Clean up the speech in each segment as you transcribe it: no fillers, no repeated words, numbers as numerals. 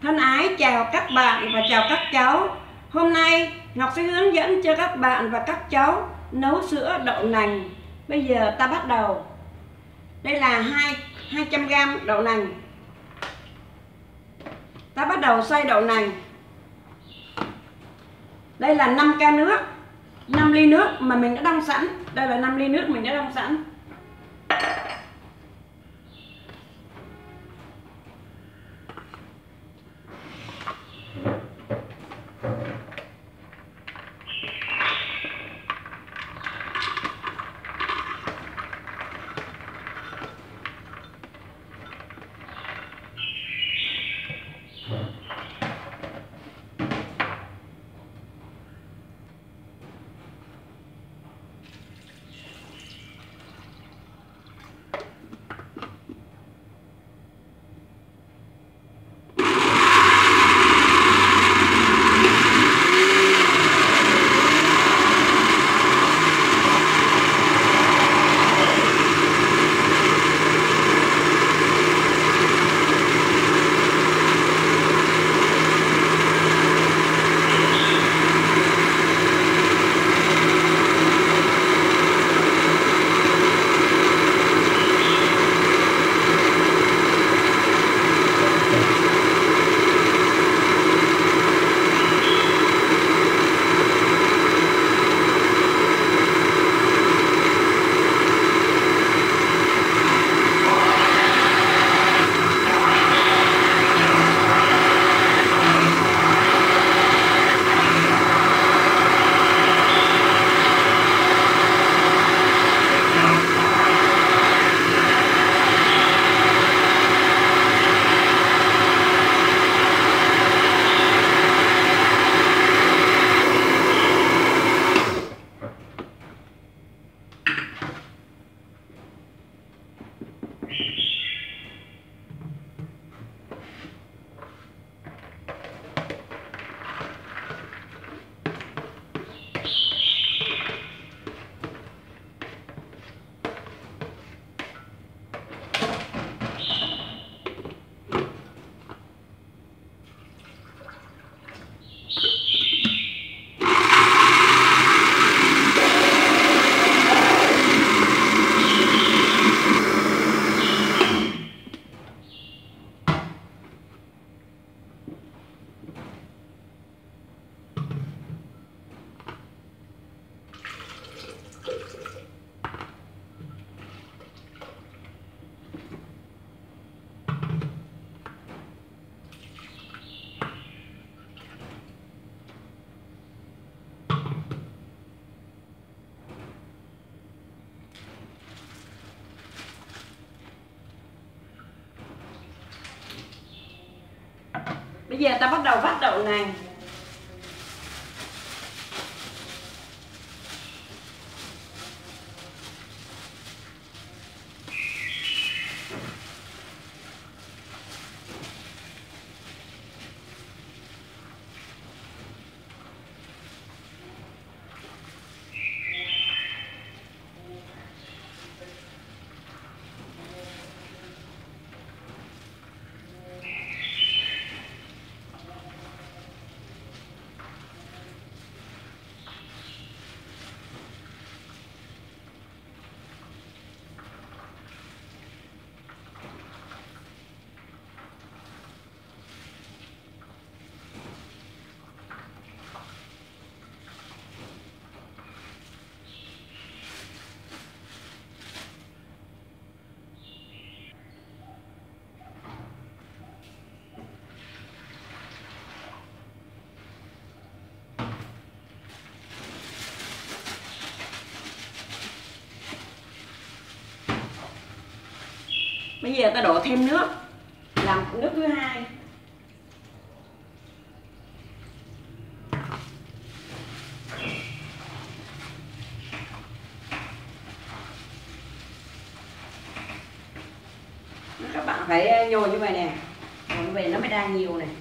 Thân ái chào các bạn và chào các cháu. Hôm nay Ngọc sẽ hướng dẫn cho các bạn và các cháu nấu sữa đậu nành. Bây giờ ta bắt đầu. Đây là 200g đậu nành. Ta bắt đầu xay đậu nành. Đây là 5 ca nước, 5 ly nước mà mình đã đong sẵn. Đây là 5 ly nước mình đã đong sẵn. Bây giờ ta bắt đầu vắt đậu nành. Bây giờ ta đổ thêm nước, làm nước thứ hai. Các bạn phải nhồi như vậy nè, nhồi như vậy nó mới ra nhiều này.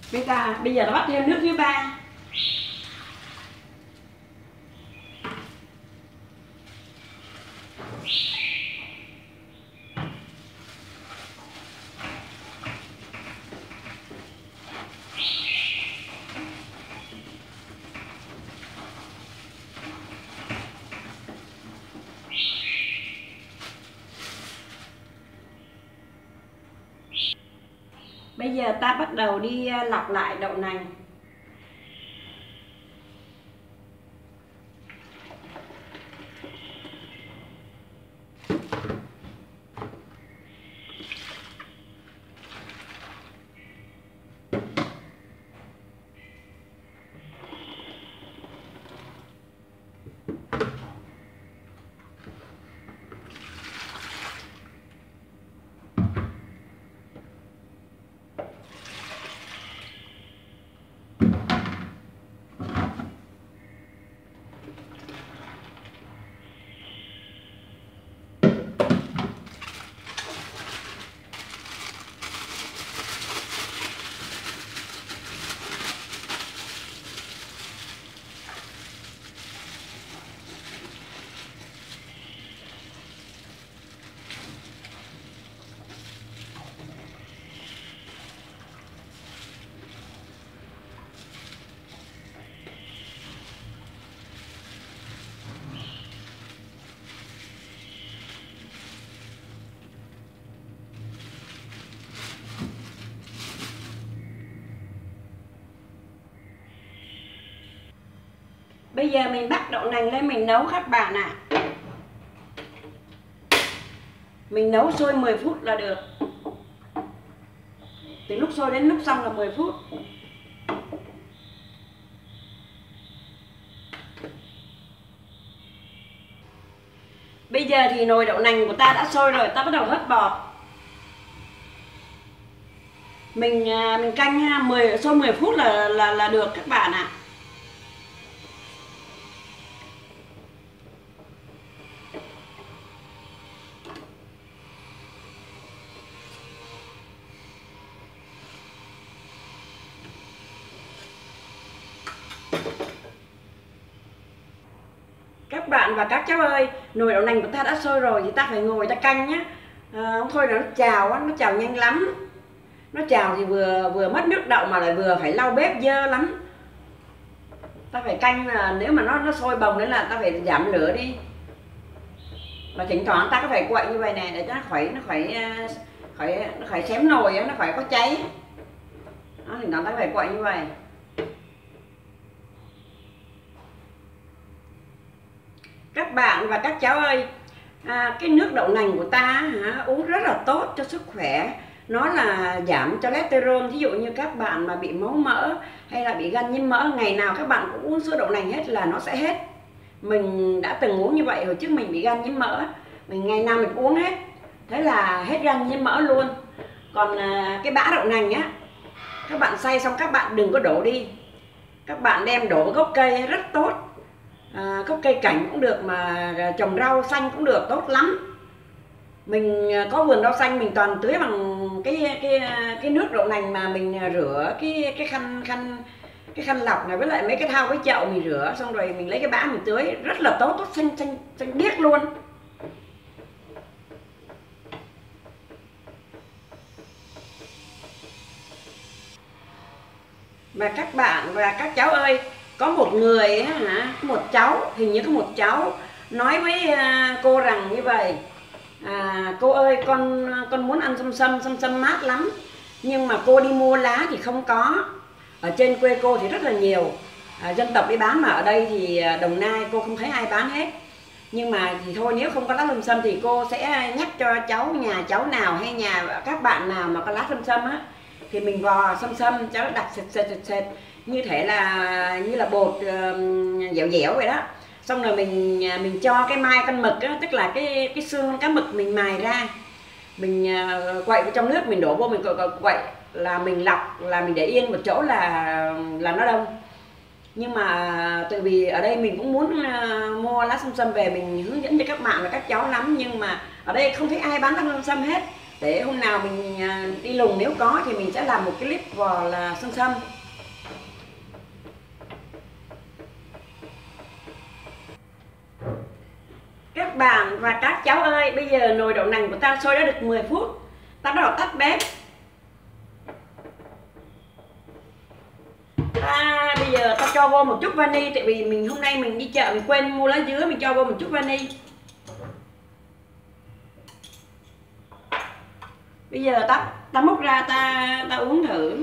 Bây giờ ta bắt thêm nước thứ ba. Bây giờ ta bắt đầu đi lọc lại đậu nành. Bây giờ mình bắt đậu nành lên mình nấu các bạn ạ. Mình nấu sôi 10 phút là được. Từ lúc sôi đến lúc xong là 10 phút. Bây giờ thì nồi đậu nành của ta đã sôi rồi, ta bắt đầu hớt bọt. Mình canh sôi 10 phút là được các bạn ạ. Các bạn và các cháu ơi, nồi đậu nành của ta đã sôi rồi thì ta phải ngồi ta canh nhé. Không thôi là nó trào nhanh lắm. Nó trào thì vừa mất nước đậu mà lại vừa phải lau bếp dơ lắm. Ta phải canh là nếu mà nó sôi bồng đấy là ta phải giảm lửa đi. Và thỉnh thoảng ta có phải quậy như vậy này để cho nó khỏi xém nồi, nó khỏi có cháy. Đó, thỉnh thoảng ta phải quậy như vậy. Các bạn và các cháu ơi, cái nước đậu nành của ta uống rất là tốt cho sức khỏe. Nó là giảm cholesterol. Ví dụ như các bạn mà bị máu mỡ hay là bị gan nhiễm mỡ, ngày nào các bạn cũng uống sữa đậu nành hết là nó sẽ hết. Mình đã từng uống như vậy hồi trước mình bị gan nhiễm mỡ, mình ngày nào mình uống hết, thế là hết gan nhiễm mỡ luôn. Còn cái bã đậu nành á, các bạn xay xong các bạn đừng có đổ đi, các bạn đem đổ vào gốc cây rất tốt. Gốc cây cảnh cũng được, mà trồng rau xanh cũng được, tốt lắm. Mình có vườn rau xanh, mình toàn tưới bằng cái nước đậu nành mà mình rửa cái khăn lọc này với lại mấy cái thau với chậu, mình rửa xong rồi mình lấy cái bã mình tưới, rất là tốt, xanh biếc luôn. Và các bạn và các cháu ơi, có một người một cháu, hình như có một cháu nói với cô rằng như vậy: cô ơi, con muốn ăn sâm mát lắm, nhưng mà cô đi mua lá thì không có. Ở trên quê cô thì rất là nhiều dân tộc đi bán, mà ở đây thì Đồng Nai cô không thấy ai bán hết. Nhưng mà thì thôi, nếu không có lá sâm thì cô sẽ nhắc cho cháu, nhà cháu nào hay nhà các bạn nào mà có lá sâm á, thì mình vò sâm cho nó đặt sệt như thế, như là bột dẻo dẻo vậy đó. Xong rồi mình cho cái mai con mực á, tức là cái xương cá mực mình mài ra, mình quậy vào trong nước, mình đổ vô, mình quậy là mình lọc, là mình để yên một chỗ là nó đông. Nhưng mà tại vì ở đây mình cũng muốn mua lá sâm về mình hướng dẫn cho các bạn và các cháu lắm, nhưng mà ở đây không thấy ai bán lá sâm hết. để hôm nào mình đi lùng nếu có thì mình sẽ làm một cái clip vò là sâm sâm. Các bạn và các cháu ơi, bây giờ nồi đậu nành của ta sôi đã được 10 phút. Ta bắt đầu tắt bếp. Bây giờ ta cho vô một chút vani, tại vì mình hôm nay mình đi chợ mình quên mua lá dứa, mình cho vô một chút vani. Bây giờ ta múc ra ta uống thử.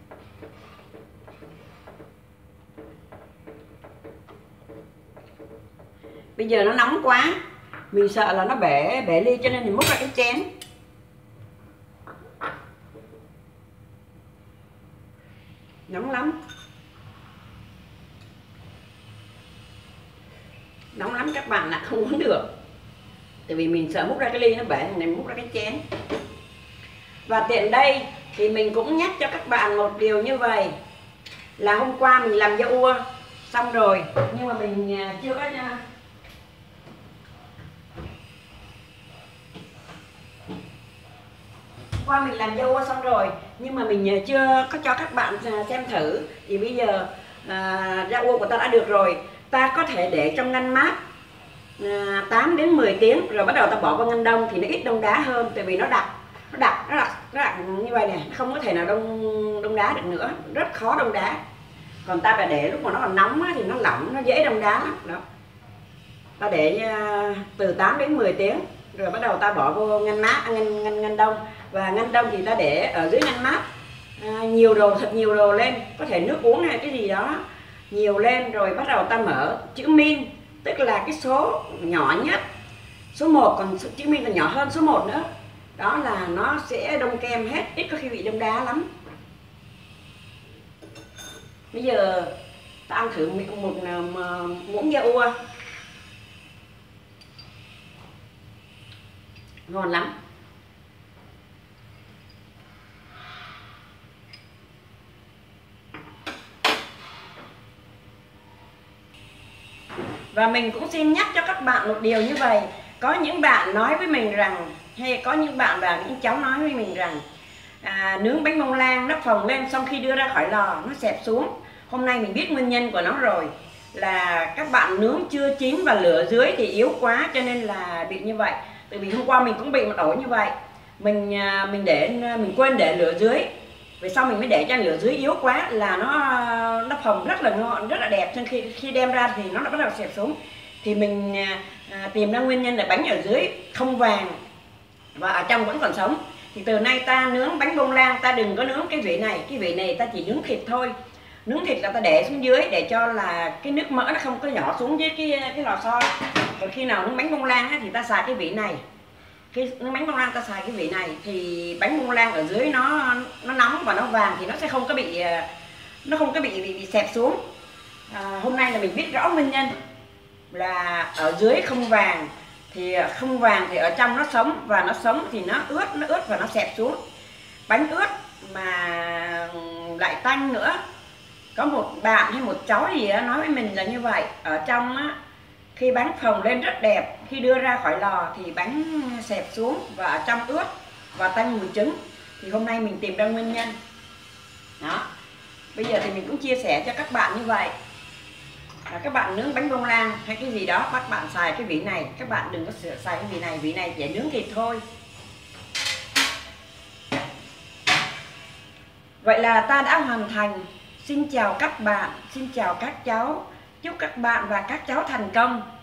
Bây giờ nó nóng quá, mình sợ là nó bể ly cho nên mình múc ra cái chén. Nóng lắm. Nóng lắm các bạn ạ, không uống được. Tại vì mình sợ múc ra cái ly nó bể, nên múc ra cái chén. Và tiện đây thì mình cũng nhắc cho các bạn một điều như vậy, là hôm qua mình làm dưa ua xong rồi, nhưng mà mình chưa có qua mình làm dưa ua xong rồi nhưng mà mình chưa có cho các bạn xem thử. Thì bây giờ rau ua của ta đã được rồi, ta có thể để trong ngăn mát 8 đến 10 tiếng rồi bắt đầu ta bỏ vào ngăn đông thì nó ít đông đá hơn, tại vì nó đặc như vậy này, không có thể nào đông đá được nữa, rất khó đông đá. Còn ta phải để lúc mà nó còn nóng thì nó lỏng, nó dễ đông đá lắm đó. Ta để từ 8 đến 10 tiếng rồi bắt đầu ta bỏ vô ngăn mát, ngăn đông. Và ngăn đông thì ta để ở dưới ngăn mát thật nhiều đồ lên, có thể nước uống hay cái gì đó nhiều lên, rồi bắt đầu ta mở chữ min, tức là cái số nhỏ nhất, số 1, còn chữ min còn nhỏ hơn số 1 nữa. Đó là nó sẽ đông kem hết, ít có khi bị đông đá lắm. Bây giờ ta ăn thử một muỗng da ua. Ngon lắm. Và mình cũng xin nhắc cho các bạn một điều như vậy. Có những bạn nói với mình rằng, hay có những bạn và những cháu nói với mình rằng nướng bánh bông lan nó phồng lên, xong khi đưa ra khỏi lò nó xẹp xuống. Hôm nay mình biết nguyên nhân của nó rồi, là các bạn nướng chưa chín và lửa dưới thì yếu quá cho nên là bị như vậy. Tại vì hôm qua mình cũng bị một ổ như vậy, mình quên để lửa dưới, về sau mình mới để cho lửa dưới yếu quá là nó phồng rất là ngon, rất là đẹp, cho nên khi đem ra thì nó đã bắt đầu xẹp xuống. Thì mình tìm ra nguyên nhân là bánh ở dưới không vàng và ở trong vẫn còn sống. Thì từ nay ta nướng bánh bông lan, ta đừng có nướng cái vị này ta chỉ nướng thịt thôi. Nướng thịt là ta để xuống dưới để cho là cái nước mỡ nó không có nhỏ xuống dưới cái lò xo. Còn khi nào nướng bánh bông lan thì ta xài cái vị này. Khi nướng bánh bông lan ta xài cái vị này thì bánh bông lan ở dưới nó nóng và nó vàng thì nó sẽ không có bị xẹp xuống. Hôm nay là mình biết rõ nguyên nhân là ở dưới không vàng thì ở trong nó sống, và nó sống thì nó ướt và nó xẹp xuống. Bánh ướt mà lại tanh nữa. Có một bạn hay một cháu gì đó nói với mình là như vậy, ở trong á, khi bánh phồng lên rất đẹp, khi đưa ra khỏi lò thì bánh xẹp xuống và ở trong ướt và tanh mùi trứng. Thì hôm nay mình tìm ra nguyên nhân đó. Bây giờ thì mình cũng chia sẻ cho các bạn như vậy, là các bạn nướng bánh bông lan hay cái gì đó, các bạn xài cái vị này, các bạn đừng có xài cái vị này chỉ nướng thịt thôi. Vậy là ta đã hoàn thành. Xin chào các bạn, xin chào các cháu, chúc các bạn và các cháu thành công.